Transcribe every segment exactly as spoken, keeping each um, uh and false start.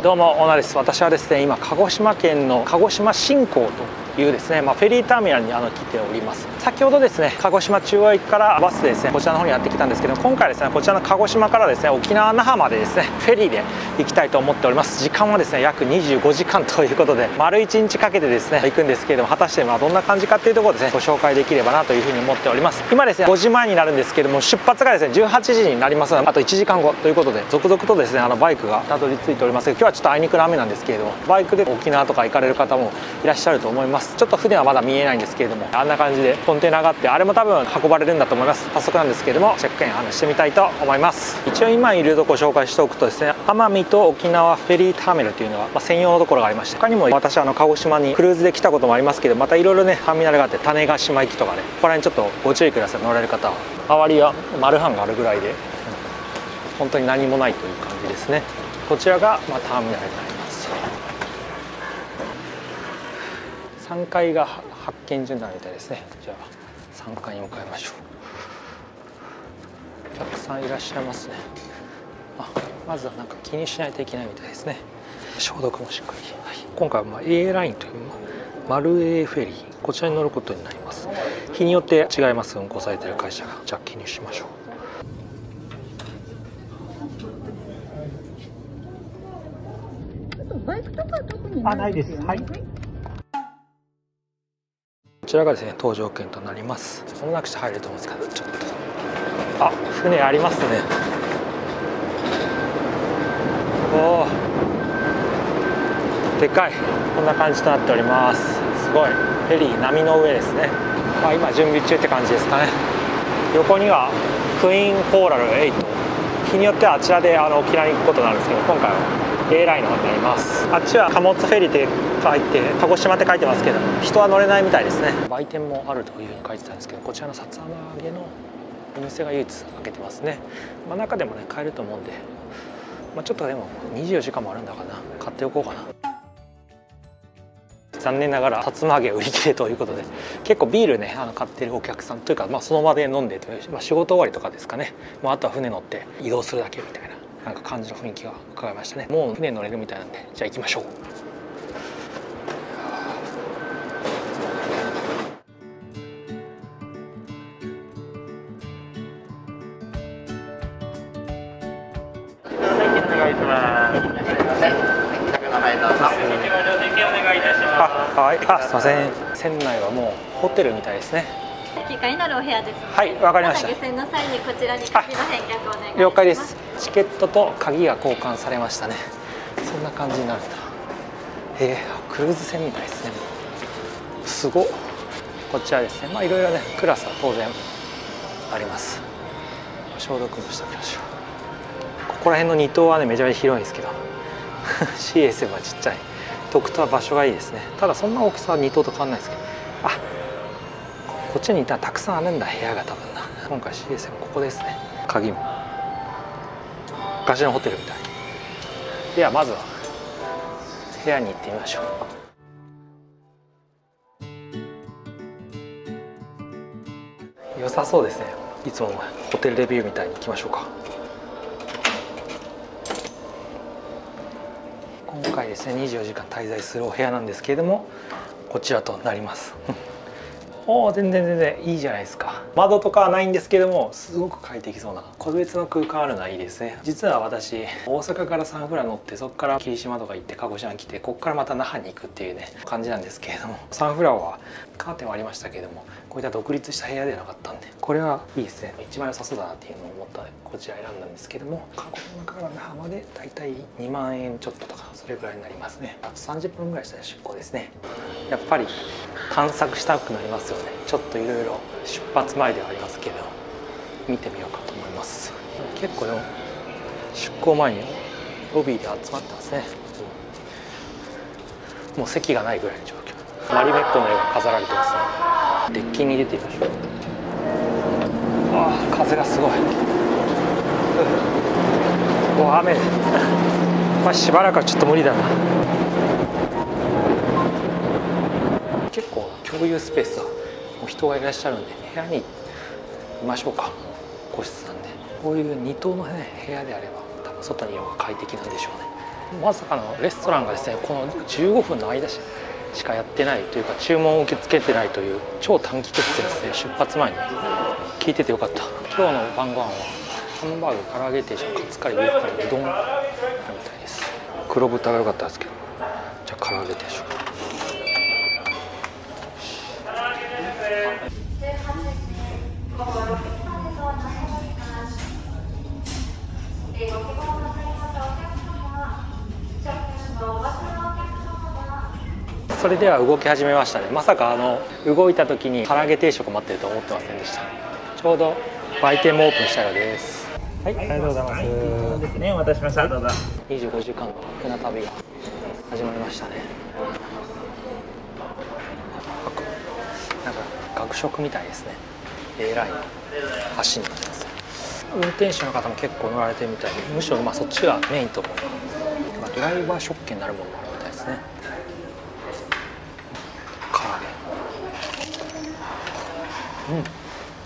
どうもオーナーです。私はですね今鹿児島県の鹿児島新港というですね、まあ、フェリーターミナルにあの来ております。先ほどですね鹿児島中央駅からバスでですねこちらの方にやってきたんですけど、今回ですねこちらの鹿児島からですね沖縄那覇までですねフェリーで行きたいと思っております。時間はですね約にじゅうごじかんということで丸いちにちかけてですね行くんですけれども、果たしてまあどんな感じかっていうところをですねご紹介できればなというふうに思っております。今ですねごじまえになるんですけども、出発がですねじゅうはちじになりますのであといちじかんごということで、続々とですねあのバイクがたどり着いております。今日はちょっとあいにくの雨なんですけれども、バイクで沖縄とか行かれる方もいらっしゃると思います。ちょっと船はまだ見えないんですけれども、あんな感じでコンテナがあって、あれも多分運ばれるんだと思います。早速なんですけれどもチェックインしてみたいと思います。一応今いるとこ紹介しておくとですね、奄美と沖縄フェリーターミナルというのは、まあ、専用のところがありまして、他にも私あの鹿児島にクルーズで来たこともありますけど、またいろいろねターミナルがあって、種子島行きとかね、ここら辺ちょっとご注意ください。乗られる方は周りは丸半があるぐらいで、うん、本当に何もないという感じですね。こちらが、まあ、ターミナルになります。さんがいが発見所になるみたいですね。じゃあさんがいに向かいましょう。お客さんいらっしゃいますね。あ、まずはなんか気にしないといけないみたいですね。消毒もしっかり、はい、今回はまあ A ラインというマル A フェリー、こちらに乗ることになります。日によって違います、運航されている会社が。じゃあ記入しましょう。 バイクとか特にあ、ないです。はい。こちらがですね搭乗券となります。まもなくして入ると思うんですけど、ちょっとあ、船ありますね。おお、でかい。こんな感じとなっております。すごいフェリー波の上ですね。まあ今準備中って感じですかね。横にはクイーンコーラルエイト、日によってはあちらであの沖縄に行くことになるんですけど、今回は A ラインの方になります。あっちは貨物フェリーって書いて鹿児島って書いてますけど、人は乗れないみたいですね。売店もあるというふうに書いてたんですけど、こちらのさつま揚げのお店が唯一開けてますね。まあ、中でもね買えると思うんで、まあ、ちょっとでもにじゅうよじかんもあるんだかな、買っておこうかな。残念ながらさつま揚げ売り切れということで、結構ビールねあの買ってるお客さんというか、まあ、その場で飲んでという、まあ、仕事終わりとかですかね。もうあとは船乗って移動するだけみたいななんか感じの雰囲気が伺いましたね。もう船乗れるみたいなんで、じゃあ行きましょう。お願いします。あ、はい、あ、すみません。船内はもうホテルみたいですね。 機械になるお部屋です。 はい、わかりました。 下船の際にこちらに鍵の返却をお願いします。 了解です。チケットと鍵が交換されましたね。そんな感じになるんだ。えー、クルーズ船みたいですね。すごっ。こちらですね。まあいろいろねクラスは当然あります。消毒もしておきましょう。ここら辺のに棟はねめちゃめちゃ広いですけどシーエスエム はちっちゃい。特等は場所がいいですね。ただそんな大きさはに棟と変わらないですけど、あ、こっちにいたらたくさんあるんだ、部屋が多分な。今回 シーエスエム ここですね。鍵も昔のホテルみたい。ではまずは部屋に行ってみましょう。良さそうですね。いつものホテルレビューみたいに行きましょうか。今回ですねにじゅうよじかん滞在するお部屋なんですけれども、こちらとなりますおお、全然全然いいじゃないですか。窓とかはないんですけども、すごく快適そうな個別の空間あるのはいいですね。実は私大阪からサンフラ乗って、そこから霧島とか行って鹿児島に来て、ここからまた那覇に行くっていうね感じなんですけれども、サンフラはカーテンはありましたけれども、こういった独立した部屋ではなかったんで、これはいいですね。一番良さそうだなっていうのを思ったのでこちら選んだんですけども、鹿児島から那覇までだいたいにまんえんちょっととかそれぐらいになりますね。あとさんじゅっぷんぐらいしたら出港ですね。やっぱり探索したくなりますよね。ちょっといろいろ出発前ではありますけど見てみようかと思います。結構でも出港前にロビーで集まってますね。もう席がないぐらいの状況。マリメッコの絵が飾られてますね。デッキに出てみましょう。ああ、風がすごい。おお、雨まあしばらくはちょっと無理だな。結構共有スペースはもう人がいらっしゃるんで、部屋にいましょうか。個室なんで、こういうに棟の、ね、部屋であれば多分外にいる方が快適なんでしょうね。 まさかのレストランがですね、このじゅうごふんの間しかやってないというか、注文を受け付けてないという超短期決戦ですね。出発前に聞いててよかった。今日の晩ご飯はハンバーグ、唐揚げ定食、カツカレー、ビーフカレー、うどんあるみたいです。黒豚が良かったですけど、じゃあ唐揚げ定食。それでは動き始めましたね。まさかあの動いた時に唐揚げ定食待ってると思ってませんでした。ちょうど売店もオープンしたようです。はい、ありがとうございます。 はい、ですね、お待たせしました。どうぞ。 にじゅうごじかんの船旅が始まりましたね。なんか学食みたいですね。A ラインの橋になってます。運転手の方も結構乗られてるみたいで、むしろまあそっちがメインと思う。ドライバー食券になるものもあるみたいですね。唐揚げ。うん。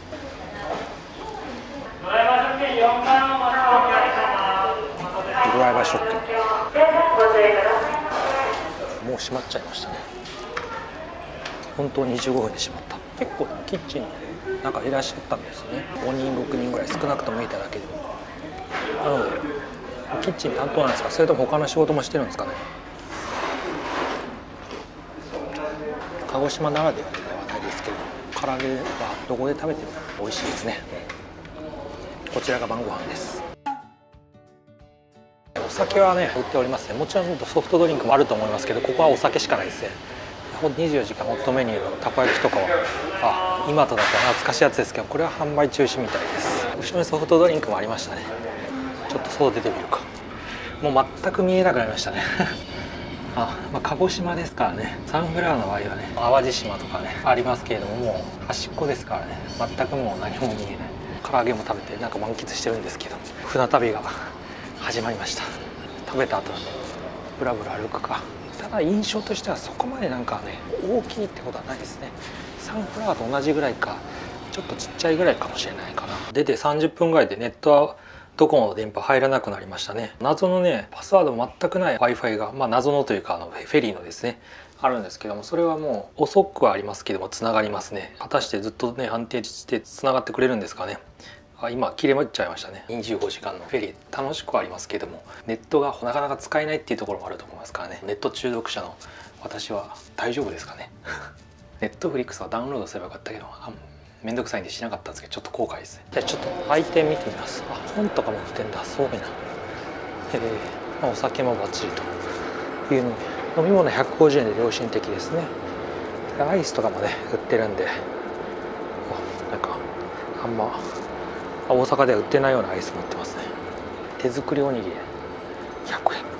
ドライバー食券よんばんお待ちお願いします。ドライバー食券。もう閉まっちゃいましたね。本当ににじゅうごふんで閉まった。結構キッチンなんかいらっしゃったんですね。ごにんろくにんぐらい、少なくともいただけでも。なのでキッチン担当なんですか、それとも他の仕事もしてるんですかね。鹿児島ならではではないですけど、唐揚げはどこで食べても美味しいですね。こちらが晩ご飯です。お酒はね売っておりますね。もちろんソフトドリンクもあると思いますけど、ここはお酒しかないですね。にじゅうよじかんホットメニューのたこ焼きとかは、あ、今となっては懐かしいやつですけど、これは販売中止みたいです。後ろにソフトドリンクもありましたね。ちょっと外出てみるか。もう全く見えなくなりましたね。あ、まあ、鹿児島ですからね。サンフラワーの場合はね、淡路島とかねありますけれども、もう端っこですからね、全くもう何も見えない。唐揚げも食べてなんか満喫してるんですけど、船旅が始まりました。食べた後ブラブラ歩くか。ただ印象としてはそこまでなんかね大きいってことはないですね。サンフラワーと同じぐらいか、ちょっとちっちゃいぐらいかもしれないかな。出てさんじゅっぷんぐらいでネットはドコモの電波入らなくなりましたね。謎のねパスワード全くない Wi-Fi が、まあ謎のというかあのフェリーのですねあるんですけども、それはもう遅くはありますけどもつながりますね。果たしてずっとね安定してつながってくれるんですかね。あ、今切れちゃいましたね。にじゅうごじかんのフェリー楽しくはありますけども、ネットがなかなか使えないっていうところもあると思いますからね。ネット中毒者の私は大丈夫ですかね。ネットフリックスはダウンロードすればよかったけど、あめんどくさいんでしなかったんですけど、ちょっと後悔ですね。じゃあちょっと売店見てみます。あ、本とかも売ってんだ。そうめな。えーまあ、お酒もバッチリというので、飲み物ひゃくごじゅうえんで良心的ですね。アイスとかもね売ってるんで、なんかあんま大阪では売ってないようなアイス持ってますね。手作りおにぎりひゃくえん。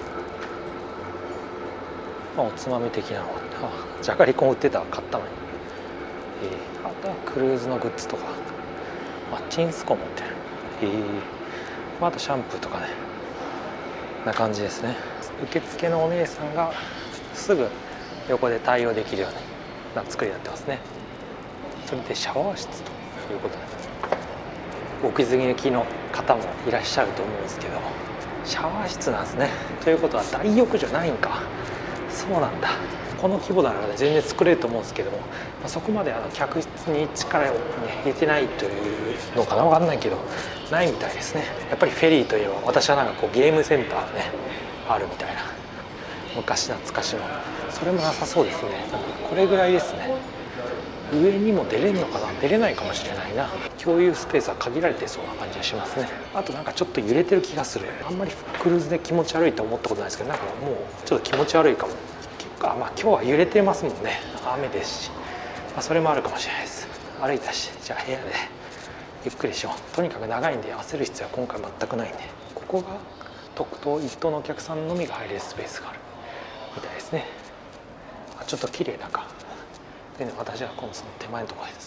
まあおつまみ的なのがあ、じゃがりこも売ってた。買ったのに。えー、あとはクルーズのグッズとか、あ、チンスコ持ってる。えーまあ、あとシャンプーとかね、な感じですね。受付のお姉さんがすぐ横で対応できるような作りになってますね。それでシャワー室ということで、お気づきの方もいらっしゃると思うんですけど、シャワー室なんですね。ということは大浴場ないんか。そうなんだ。この規模ならね全然作れると思うんですけども、まあ、そこまであの客室に力を、ね、入れてないというのかな、分かんないけどないみたいですね。やっぱりフェリーといえば私はなんかこうゲームセンターねあるみたいな、昔懐かしの、それもなさそうですね。なんかこれぐらいですね。上にも出れるのかな、出れないかもしれないな。共有スペースは限られてそうな感じがしますね。あとなんかちょっと揺れてる気がする。あんまりクルーズで気持ち悪いと思ったことないですけど、なんかもうちょっと気持ち悪いかも。あ、まあ今日は揺れてますもんね。雨ですし、まあ、それもあるかもしれないです。歩いたし、じゃあ部屋でゆっくりしよう。とにかく長いんで焦る必要は今回全くないんで、ここが特等一等のお客さんのみが入れるスペースがあるみたいですね。あ、ちょっと綺麗なか。でね、私はこのその手前のところです。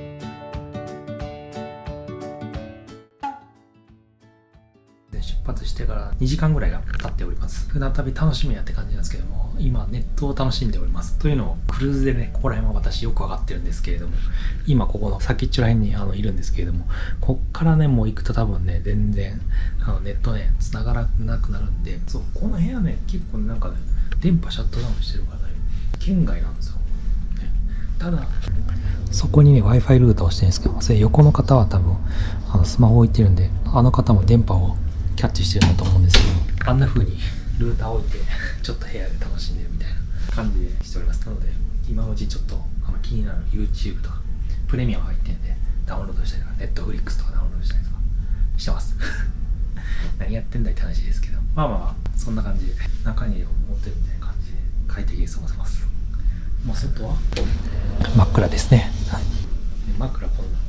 出発ししてからにじかんぐらいが経っております。船旅楽しみやって感じなんですけども、今ネットを楽しんでおります。というのをクルーズでね、ここら辺は私よくわかってるんですけれども、今ここの先っちょら辺にあのいるんですけれども、こっからね、もう行くと多分ね、全然あのネットね、繋がらなくなるんで、そう、この部屋ね、結構なんかね、電波シャットダウンしてるからね、県外なんですよ。ね、ただ、そこにね、Wi-Fi ルーターをしてるんですけど、それ横の方は多分、あのスマホ置いてるんで、あの方も電波をキャッチしてるんだと思うんですけど、あんな風にルーターを置いて、ちょっと部屋で楽しんでるみたいな感じでしております。なので、今のうちちょっとあの気になる YouTube とか、プレミアム入ってるんで、ダウンロードしたりとか、Netflix とかダウンロードしたりとかしてます。何やってんだいって話ですけど、まあまあまあ、そんな感じで、中に持ってるみたいな感じで、快適に過ごせます。まあ、外は真っ暗ですね。はい、真っ暗こんな、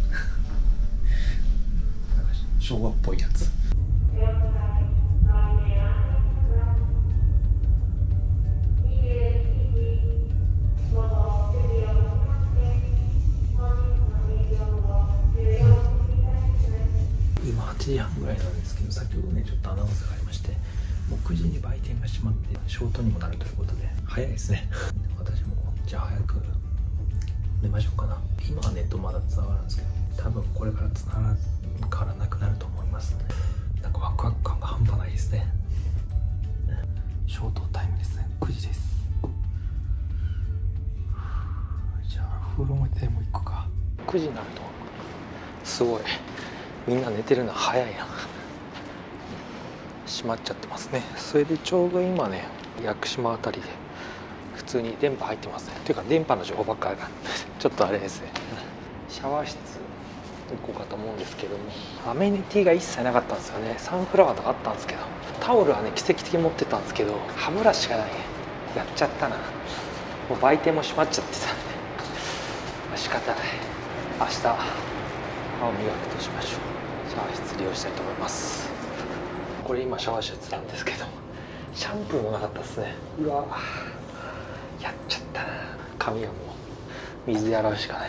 なんか昭和っぽいやつ。今はちじはんぐらいなんですけど、先ほどねちょっとアナウンスがありまして、もうくじに売店が閉まってショートにもなるということで早いですね。私もじゃあ早く寝ましょうかな。今はネットまだつながるんですけど、多分これからつながらなくなると思います。なんかワクワク感が半端ないですね。ショートタイムですね。くじです。じゃあ風呂もでも行くか。くじになるとすごいみんな寝てるの早いな。閉まっちゃってますね。それでちょうど今ね、屋久島あたりで普通に電波入ってますね。っていうか電波の情報ばっかりがちょっとあれですね。シャワー室行こうかと思うんですけども、アメニティが一切なかったんですよね。サンフラワーとかあったんですけど、タオルはね奇跡的に持ってたんですけど、歯ブラシがない。やっちゃったな。もう売店も閉まっちゃってたんで、まあ、仕方ない。明日歯を磨くとしましょう。シャワー室利用したいと思います。これ今シャワー室なんですけど、シャンプーもなかったですね。うわ、やっちゃったな。髪はもう水で洗うしかない。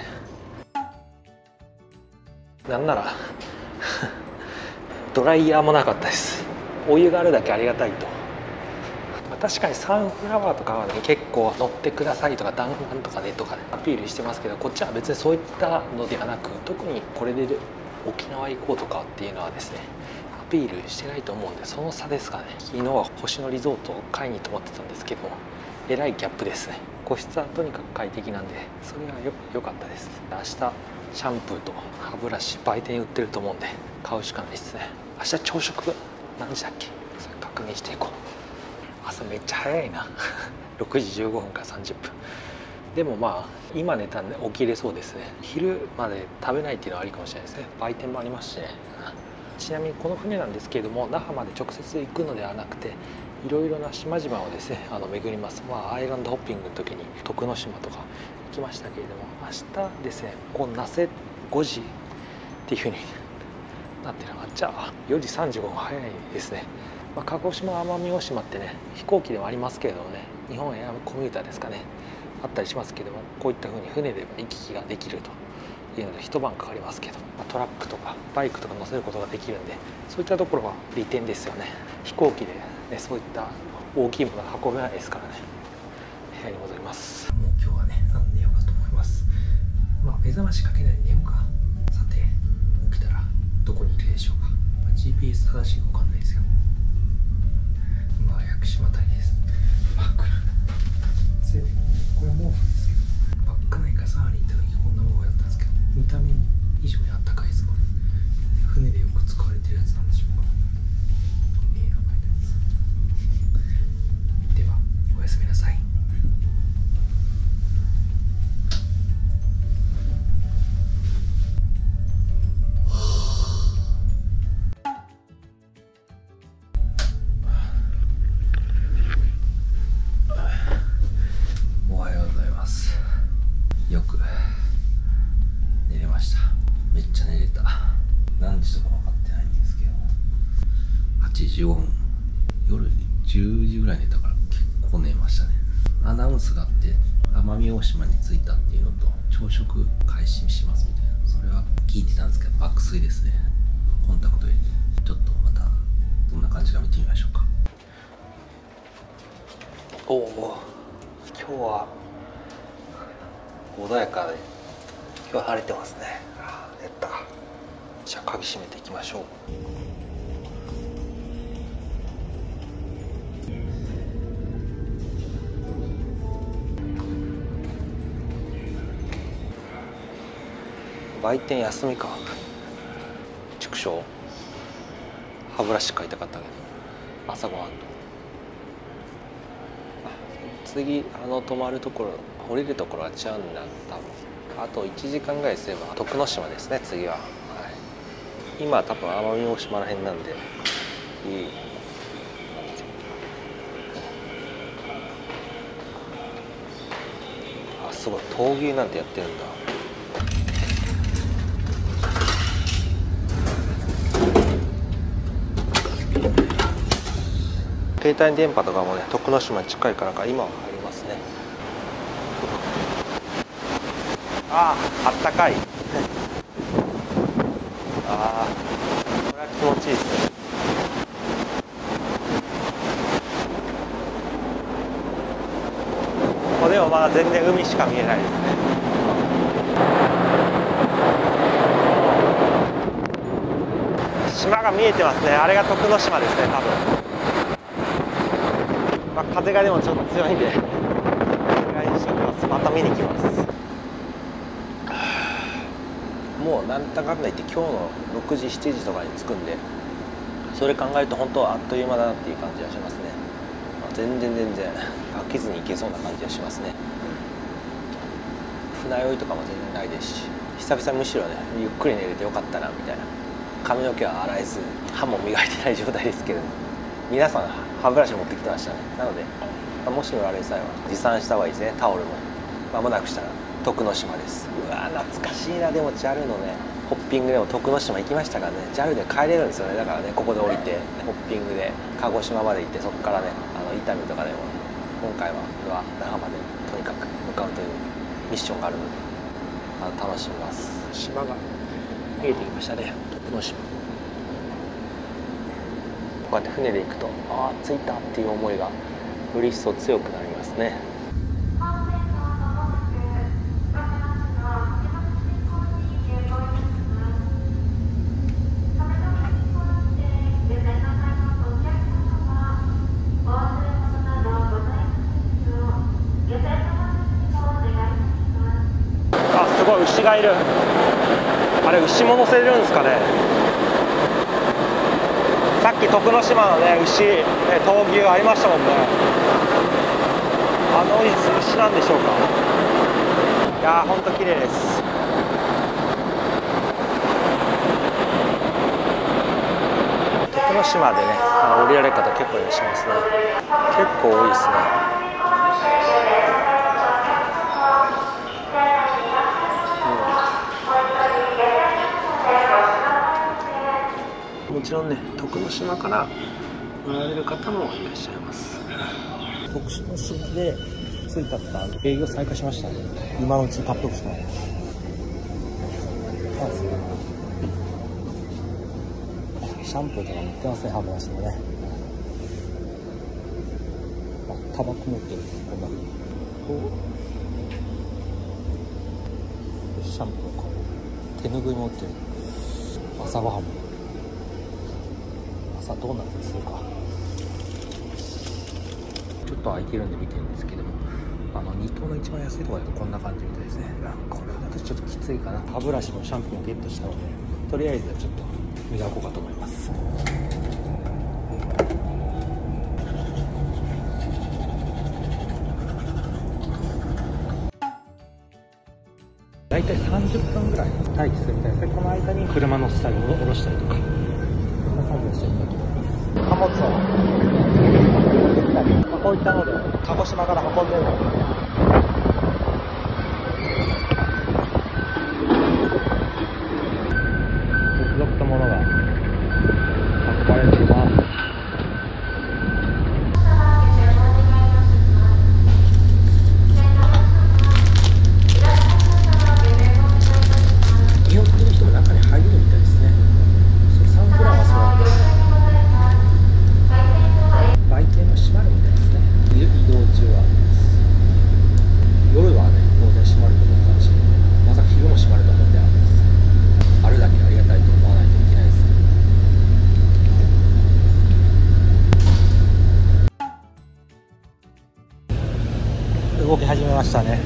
なんならドライヤーもなかったです。お湯があるだけありがたいと。確かにサンフラワーとかはね、結構乗ってくださいとか弾丸とかねとかねアピールしてますけど、こっちは別にそういったのではなく、特にこれで沖縄行こうとかっていうのはですね、アピールしてないと思うんで、その差ですかね。昨日は星野リゾートを買いに泊まってたんですけど、えらいギャップですね。個室はとにかく快適なんで、それがよ良かったです。明日シャンプーと歯ブラシ売店に売ってると思うんで買うしかないですね。明日朝食何時だっけ、それ確認していこう。朝めっちゃ早いなろくじじゅうごふんからさんじゅっぷん。でもまあ今寝たんで起きれそうですね。昼まで食べないっていうのはありかもしれないですね。売店もありますしね。ちなみにこの船なんですけれども、那覇まで直接行くのではなくて、いろいろな島々をですねあの巡ります。まあアイランドホッピングの時に徳之島とか行きましたけれども、明日ですねこう那瀬ごじっていうふうになってるのが、じゃあよじさんじゅうごふん早いですね。まあ、鹿児島奄美大島ってね飛行機でもありますけれどもね、日本エアコミューターですかねあったりしますけども、こういったふうに船で行き来ができるというので一晩かかりますけど、まあ、トラックとかバイクとか乗せることができるんで、そういったところは利点ですよね。飛行機で、ね、そういった大きいものが運べないですからね。部屋に戻ります。もう今日はね寝ようかと思います。まあ目覚ましかけないで寝ようか。さて起きたらどこにいるでしょうか。まあ、ジーピーエス 正しいか分かんないですよ。今は屋久島台です。真っ暗。せいでこれ毛布ですけど、稚内かサーリン行った時こんな毛布やったんですけど、見た目以上にあったかいです。これ船でよく使われてるやつなんでしょうか。ええ名前です。ではおやすみなさい。おはようございます。よく寝れました。めっちゃ寝れた。何時とか分かってないんですけど、はちじじゅうごふん、夜じゅうじぐらい寝たから結構寝ましたね。アナウンスがあって奄美大島に着いたっていうのと、朝食開始しますみたいな、それは聞いてたんですけど爆睡ですね。コンタクト入れてちょっとまたどんな感じか見てみましょうか。おお、今日は穏やかで今日は晴れてますね。ああ、やった。じゃあ鍵閉めていきましょう。売店休みか。畜生、歯ブラシ買いたかったけど朝ごはんと。次あの泊まるところ降りるところは違うんだ多分。あといちじかんぐらいすれば徳之島ですね次は、はい、今多分奄美大島ら辺なんでいい。あ、すごい闘牛なんてやってるんだ。携帯電波とかもね徳之島に近いからか今はありますね。ああ、あったかいああ、これは気持ちいいですね。ここでもまだ全然海しか見えないですね。島が見えてますね。あれが徳之島ですね多分。まあ、風がでもちょっと強いんでまた見に来ます。もうなんだかんだ言って今日のろくじしちじとかに着くんで、それ考えると本当はあっという間だなっていう感じがしますね。まあ、全然全然飽きずに行けそうな感じがしますね。船酔いとかも全然ないですし、久々にむしろねゆっくり寝れてよかったなみたいな。髪の毛は洗えず歯も磨いてない状態ですけれども、皆さん歯ブラシ持ってきてましたね。なので、まあ、もし乗られる際は持参した方がいいですね。タオルも間もなくしたら徳之島です。うわー懐かしいな。でも ジャル のねホッピングでも徳之島行きましたからね。 ジャル で帰れるんですよね。だからねここで降りてホッピングで鹿児島まで行って、そこからねあの伊丹とかでも今回は那覇までとにかく向かうというミッションがあるので、あの楽しみます。島が見えてきましたね、徳之島。こうやって船で行くと、ああ着いたっていう思いがより一層強くなりますね。あ、すごい牛がいる。あれ牛も乗せれるんですかね。さっき徳之島のね牛、ね、闘牛ありましたもんね。あの牛なんでしょうか。いやーほんと綺麗です。徳之島でね降りられる方結構いらっしゃいますね。結構多いですね。もちろんね徳之島から乗られる方もいらっしゃいます。徳之島で着いたった営業再開しましたね。今のうちに買っておくしかない。シャンプーとか持ってますね、歯ブラシもね。あ、タバコ持ってる。こんなシャンプーか手ぬぐい持ってる。朝ごはんも朝ドーナツするか。ちょっと空いてるんで見てるんですけども、あのに等の一番安いところだとこんな感じみたいですね。これだとちょっときついかな。歯ブラシもシャンプーもゲットしたので、とりあえずちょっと磨こうかと思います。だいたいさんじゅっぷんぐらい待機するみたいですね。この間に車乗せたり下ろしたりとか、そんな作業してるみたいです。貨物を運んできたり、まあ、こういったので鹿児島から運んでるので、続々と物が運ばれています。日本の人も中に入れるみたいですね。サンフラワーそうなんです。 ましたね。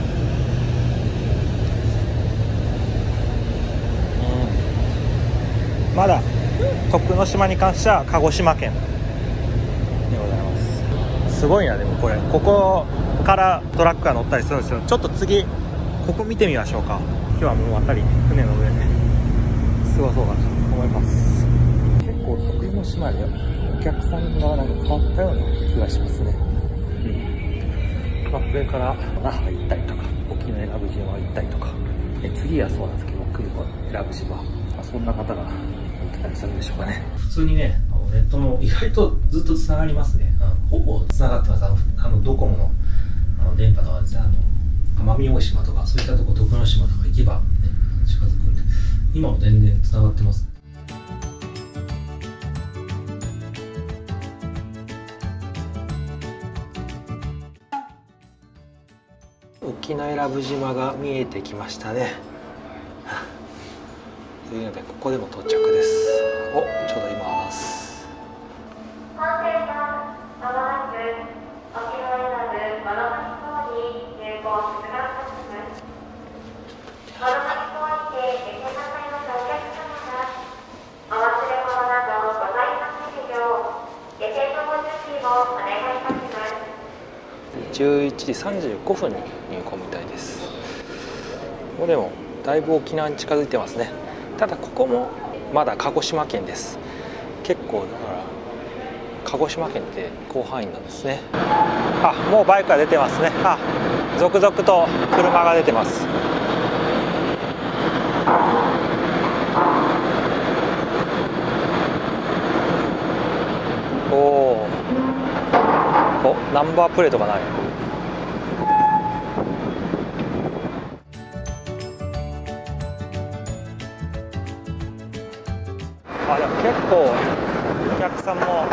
うん、まだ徳之島に関しては鹿児島県でございます。すごいな。でもこれここからトラックが乗ったりするんですよ。ちょっと次ここ見てみましょうか。今日はもう渡り船の上ですごそうかなと思います。結構徳之島でお客さんがなんか変わったような気がしますね。うん、まあ、これから那覇行ったりとか沖永良部島行ったりとか、え次はそうなんですけど久保永良部島、まあ、そんな方が乗ってたりするんでしょうかね。普通にねネットも意外とずっとつながりますね。あのほぼつながってます。あのあのドコモのあの電波とかですね、あの奄美大島とかそういったとこ徳之島とか行けば、ね、近づくんで今も全然つながってます。沖永良部島が見えてきましたね。というのでここでも到着です。お、ちょうど今アナウンス。じゅういちじさんじゅうごふんに入港みたいです。ここでもだいぶ沖縄に近づいてますね。ただここもまだ鹿児島県です。結構だから鹿児島県って広範囲なんですね。あ、もうバイクが出てますね。あ、続々と車が出てます。おお、お、ナンバープレートがない。あ、でも結構お客さんも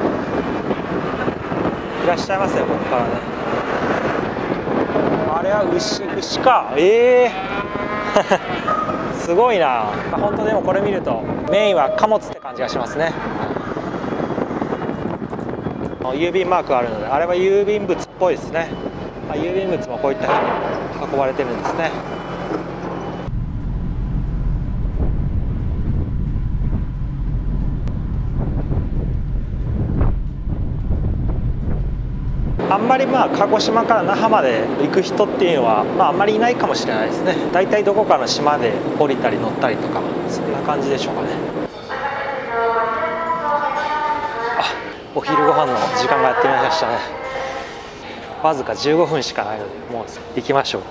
いらっしゃいますね、ここからね。あれは牛、牛か。ええー、すごいな。本当でもこれ見るとメインは貨物って感じがしますね。郵便マークがあるので、あれは郵便物っぽいですね。郵便物もこういったふうに運ばれてるんですね。あんまりまあ鹿児島から那覇まで行く人っていうのは、まあ、あんまりいないかもしれないですね。だいたいどこかの島で降りたり乗ったりとか、そんな感じでしょうかね。あ、お昼ご飯の時間がやってまいりましたね。わずかじゅうごふんしかないので、もう行きましょう。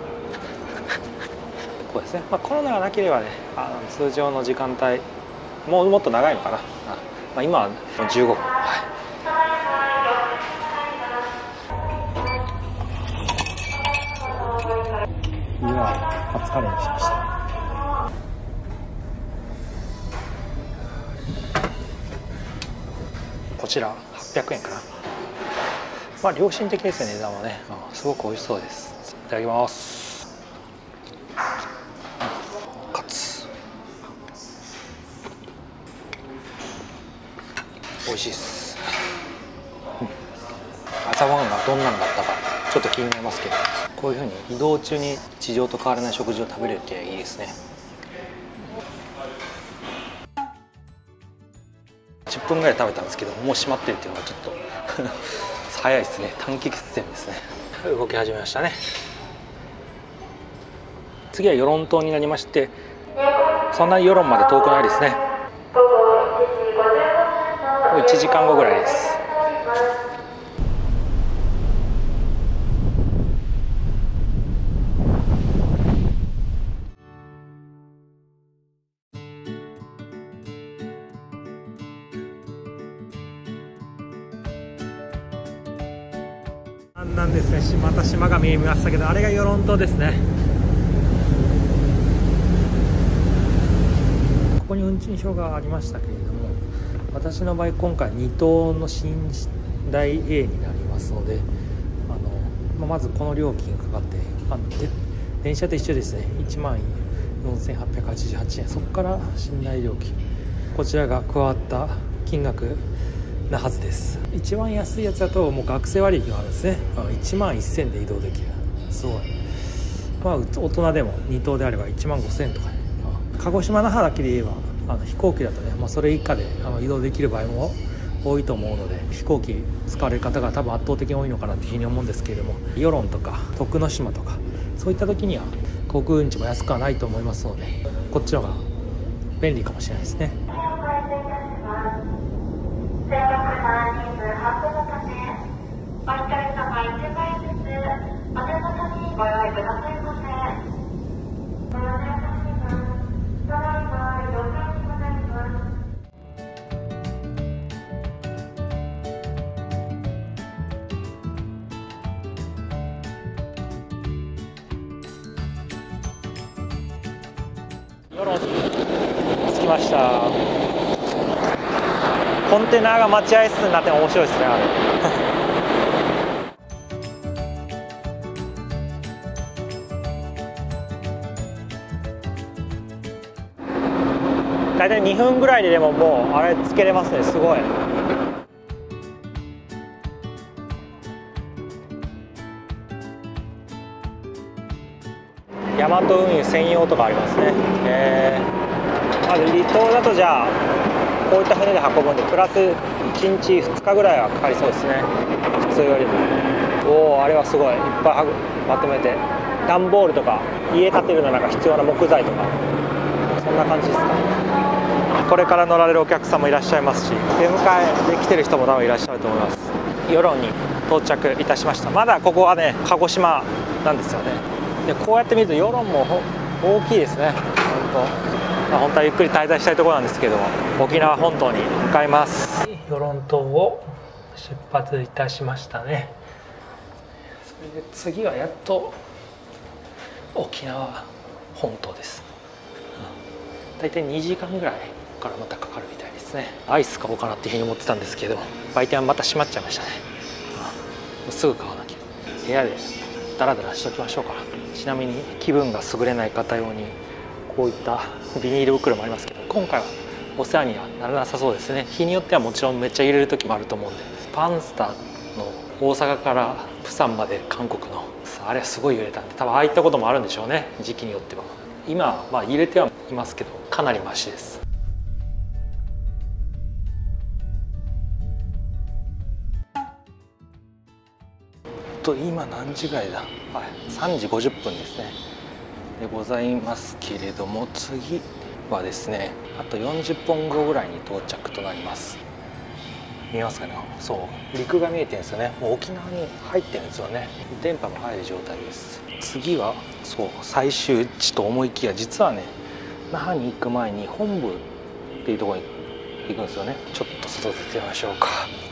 こうですね、まあ、コロナがなければね、あの通常の時間帯もうもっと長いのかな。あ、まあ、今はじゅうごふん、はい。冬はカツカレーにしました。こちらはっぴゃくえんかな。まあ良心的ですね、値段はね。うん、すごく美味しそうです。いただきます。カツ美味しいです。朝ごはんがどんなんだったかちょっと気になりますけど、こういうふうに移動中に地上と変わらない食事を食べれるっていいですね。じゅっぷんぐらい食べたんですけど、もう閉まってるっていうのがちょっと早いですね。短期決戦ですね。動き始めましたね。次は与論島になりまして、そんなに与論まで遠くないですね。いちじかんごぐらいです。だんだんですね、また島が見えましたけど、あれが与論島ですね。ここに運賃表がありましたけれども、私の場合今回に等の寝台 A になりますので、あの、まあ、まずこの料金がかかって、あので電車と一緒ですね。いちまんよんせんはっぴゃくはちじゅうはちえん、そこから寝台料金、こちらが加わった金額なはずです。一番安いやつだともう学生割引があるんですね。いちまんせんで移動できる。すごい。 まあ大人でもにとうであればいちまんごせんえんとかね。鹿児島那覇だけで言えばあの飛行機だとね、まあ、それ以下であの移動できる場合も多いと思うので、飛行機使われる方が多分圧倒的に多いのかなというふうに思うんですけれども、与論とか徳之島とかそういった時には航空運賃も安くはないと思いますので、こっちの方が便利かもしれないですね。与論着きました。コンテナが待合室になっても面白いですね。あれ大体にふんぐらいででももうあれつけれますね。すごい。大和運輸専用とかありますね。えー、まず離島だとじゃあこういった船で運ぶんでプラスいちにちふつかぐらいはかかりそうですね、普通よりも。おお、あれはすごいいっぱいまとめて、段ボールとか家建てるのなんか必要な木材とかそんな感じですかね。これから乗られるお客さんもいらっしゃいますし、出迎えで来てる人も多分いらっしゃると思います。与論に到着いたしました。まだここはね鹿児島なんですよね。でこうやって見ると与論も大きいですね。本当、まあ、本当はゆっくり滞在したいところなんですけど、沖縄本島に向かいます。与論島を出発いたしましたね。それで次はやっと沖縄本島です。だいたいにじかんぐらいからまたかかるみたいですね。アイス買おうかなっていうふうに思ってたんですけど、売店はまた閉まっちゃいましたね。うん、すぐ買わなきゃ。部屋でダラダラしときましょうか。ちなみに気分が優れない方用にこういったビニール袋もありますけど、今回はお世話にはならなさそうですね。日によってはもちろんめっちゃ揺れる時もあると思うんで。パンスタの大阪からプサンまで韓国のあれはすごい揺れたんで、多分ああいったこともあるんでしょうね、時期によっては。今はまあ揺れてはいますけどかなりマシです。と今何時ぐらいだ、はい、さんじごじゅっぷんですねでございますけれども、次はですねあとよんじゅっぷんごぐらいに到着となります。見えますかね。そう陸が見えてるんですよね。もう沖縄に入ってるんですよね。電波も入る状態です。次はそう最終地と思いきや、実はね那覇に行く前に本部っていうところに行くんですよね。ちょっと外出てみましょうか。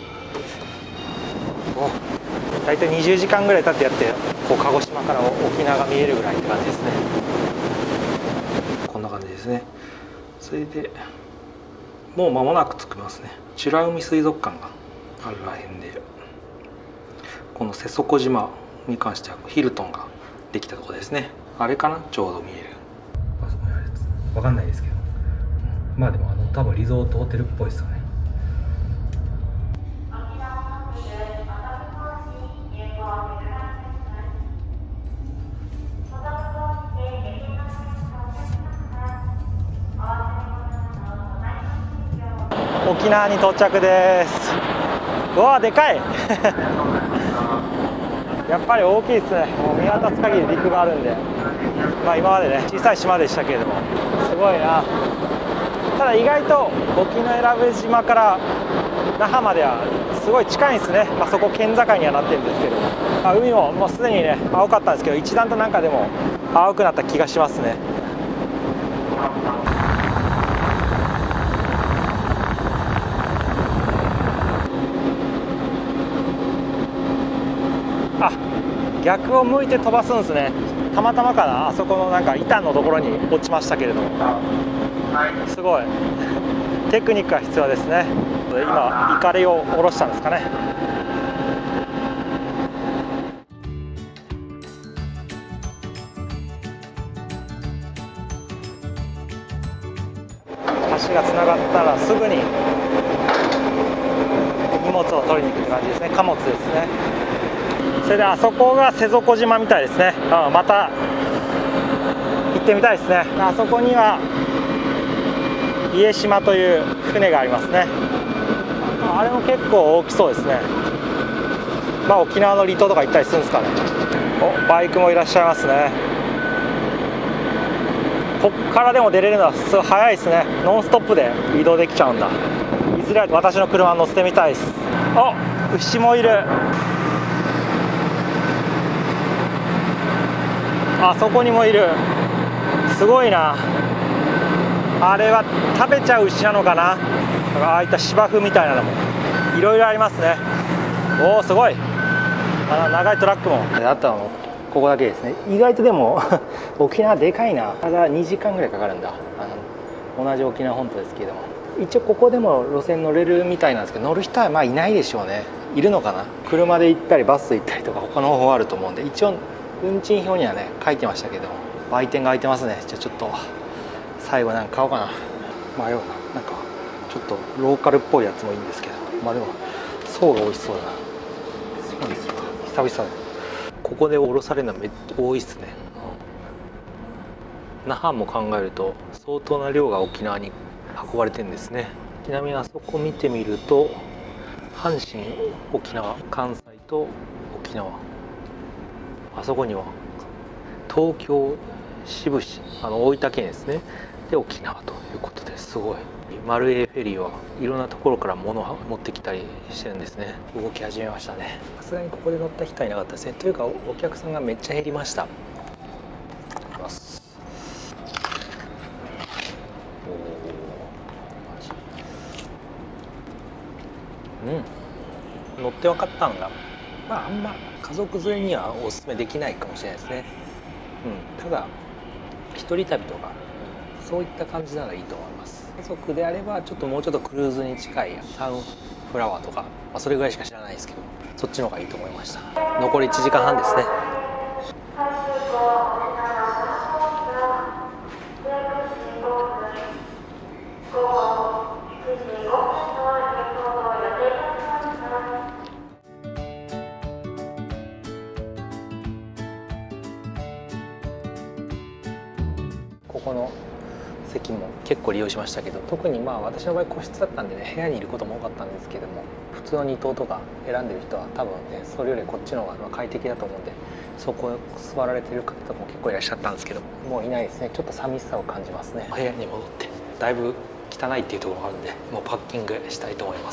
お大体にじゅうじかんぐらい経ってやってこう鹿児島から沖縄が見えるぐらいって感じですね。こんな感じですね。それでもう間もなく着きますね。美ら海水族館があるらへんで、この瀬底島に関してはヒルトンができたところですね。あれかな、ちょうど見えるあそこにあるやつわかんないですけど、まあでもあの多分リゾートホテルっぽいですよね。沖縄に到着です。うわーでかいやっぱり大きいですね。もう見渡す限り陸があるんで、まあ今までね小さい島でしたけれどもすごいな。ただ意外と沖永良部島から那覇まではすごい近いんですね。まあ、そこ県境にはなってるんですけども、まあ、海ももうすでにね青かったんですけど、一段となんかでも青くなった気がしますね。あ、逆を向いて飛ばすんですね。たまたまかな、あそこのなんか板のところに落ちましたけれども、すごいテクニックが必要ですね。今イカレを下ろしたんですかね。橋がつながったらすぐに荷物を取りに行くって感じですね。貨物ですね。それであそこが瀬底島みたいですね。あまた行ってみたいですね。あそこには家島という船がありますね。あれも結構大きそうですね。まあ沖縄の離島とか行ったりするんですかね。お、バイクもいらっしゃいますね。こっからでも出れるのはすごい早いですね。ノンストップで移動できちゃうんだ。いずれは私の車乗せてみたいです。あ、牛もいる。あそこにもいる。すごいな。あれは食べちゃう牛なのかな。ああいった芝生みたいなのもいろいろありますね。おお、すごい。あの長いトラックもあったのここだけですね。意外とでも沖縄でかいな。ただにじかんぐらいかかるんだ。あの同じ沖縄本島ですけれども、一応ここでも路線乗れるみたいなんですけど、乗る人はまあいないでしょうね。いるのかな。車で行ったりバスで行ったりとか他の方法あると思うんで、一応運賃表にはね書いてましたけども、売店が開いてますね。じゃあちょっと最後なんか買おうかな。迷うな。なんかちょっとローカルっぽいやつもいいんですけど、まあでも層が美味しそうだな。そうですよ、久々だ。ここで降ろされるのはめっちゃ多いっすね。那覇も考えると相当な量が沖縄に運ばれてるんですね。ちなみにあそこ見てみると阪神、沖縄、関西と沖縄、あそこには東京、志布志、あの大分県ですね、で沖縄ということで、すごい。マルエイフェリーはいろんなところから物を持ってきたりしてるんですね。動き始めましたね。さすがにここで乗った人はいなかったですね。というかお客さんがめっちゃ減りました。うん、乗って分かったのが、まああんま家族連れにはおすすめできないかもしれないですね。うん、ただ一人旅とかそういった感じならいいと思います。家族であればちょっともうちょっとクルーズに近いタウンフラワーとか、まあ、それぐらいしか知らないですけど、そっちの方がいいと思いました。残りいちじかんはんですね。ここの席も結構利用しましたけど、特にまあ私の場合個室だったんでね、部屋にいることも多かったんですけども、普通のに棟とか選んでる人は多分ねそれよりこっちの方が快適だと思うんで、そこ座られてる方とかも結構いらっしゃったんですけども、もういないですね。ちょっと寂しさを感じますね。部屋に戻ってだいぶ汚いっていうところがあるんで、もうパッキングしたいと思います。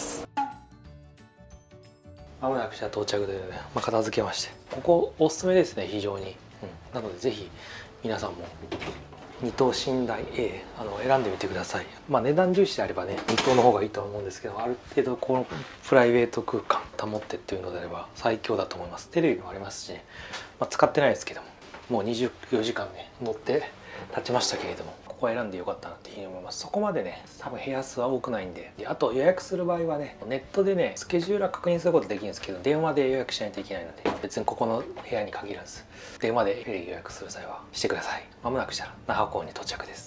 まもなくじゃ到着で、ね、まあ、片付けまして、ここおすすめですね、非常に。うん、なのでぜひ皆さんもに棟寝台 A あの選んでみてください。まあ値段重視であればねに棟の方がいいとは思うんですけど、ある程度このプライベート空間保ってっていうのであれば最強だと思います。テレビもありますし、ね、まあ、使ってないですけども、もうにじゅうよじかんね乗って経ちましたけれども、ここは選んでよかったなっていうふうに思います。そこまでね多分部屋数は多くないんで、であと予約する場合はねネットでねスケジュールは確認することできるんですけど、電話で予約しないといけないので、別にここの部屋に限らず電話でフェリー予約する際はしてください。まもなくしたら那覇港に到着です。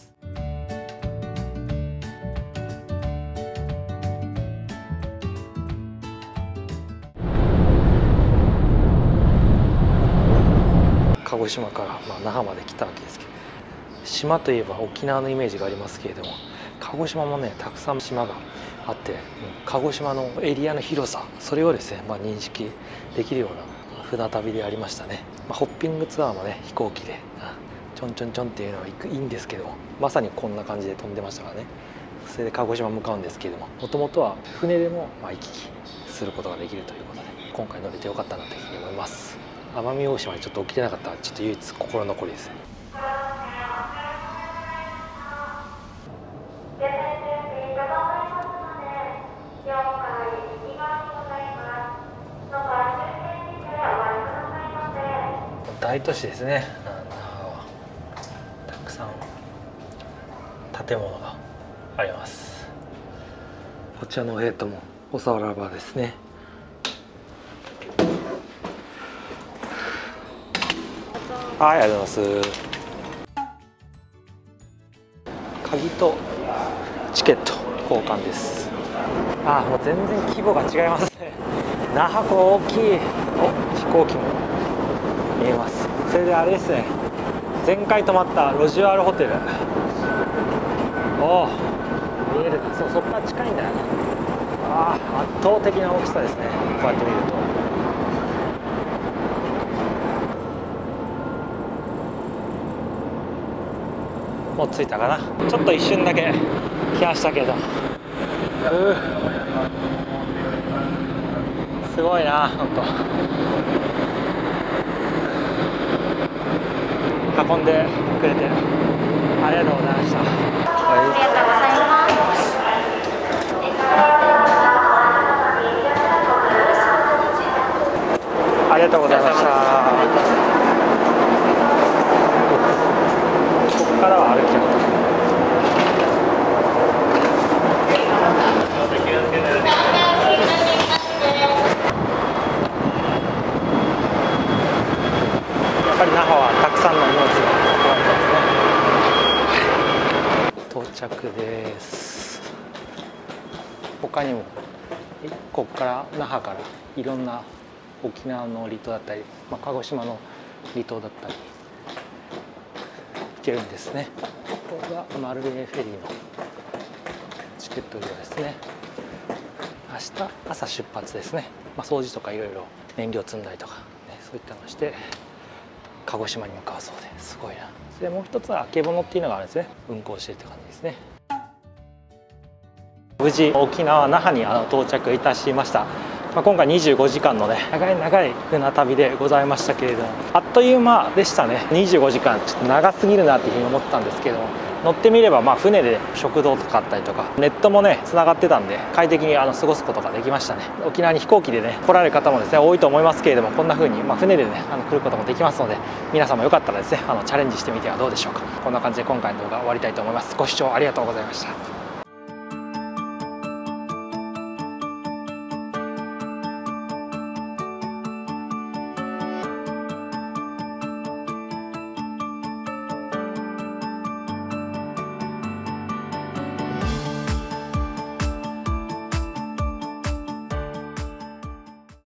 鹿児島から、まあ、那覇まで来たわけですけど、島といえば沖縄のイメージがありますけれども、鹿児島もねたくさん島があって、うん、鹿児島のエリアの広さ、それをですね、まあ、認識できるような船旅でありましたね。まあ、ホッピングツアーもね飛行機で、うん、ちょんちょんちょんっていうのはいいんですけど、まさにこんな感じで飛んでましたからね。それで鹿児島向かうんですけれども、もともとは船でもまあ行き来することができるということで、今回乗れてよかったなというふうに思います。奄美大島にちょっと起きてなかったらちょっと唯一心残りですね。大都市ですね。たくさん建物があります。こちらのゲートもおさらばですね。はい、ありがとうございます。鍵とチケット交換です。あ、もう全然規模が違いますね。那覇港大きい。お、飛行機も見えます。それであれですね、 前回泊まったロジュアールホテル、おお見える。そう、そこから近いんだよ。ああ、圧倒的な大きさですね、こうやって見ると。もう着いたかな。ちょっと一瞬だけ来ましたけど、うすごいな、ほんと。運んでくれてありがとうございました。 ありがとうございます。 ありがとうございました。ここからは歩きます。やっぱり那覇はたくさんの荷物が運ばれてますね。到着です。他にもここから那覇からいろんな沖縄の離島だったり、まあ、鹿児島の離島だったり行けるんですね。ここがマルレフェリーのチケット料ですね。明日朝出発ですね。まあ、掃除とかいろいろ燃料積んだりとか、ね、そういったのをして鹿児島に向かうそうで、すごいな。でもう一つはあけぼのっていうのがあるんですね。運行してるって感じですね。無事沖縄那覇にあの到着いたしました。まあ、今回にじゅうごじかんのね長い長い船旅でございましたけれども、あっという間でしたね。にじゅうごじかんちょっと長すぎるなっていうふうに思ってたんですけども、乗ってみればまあ船で食堂とかあったりとかネットもねつながってたんで快適にあの過ごすことができましたね。沖縄に飛行機でね来られる方もですね多いと思いますけれども、こんな風にまあ船でねあの来ることもできますので、皆さんもよかったらですねあのチャレンジしてみてはどうでしょうか。こんな感じで今回の動画終わりたいと思います。ご視聴ありがとうございました。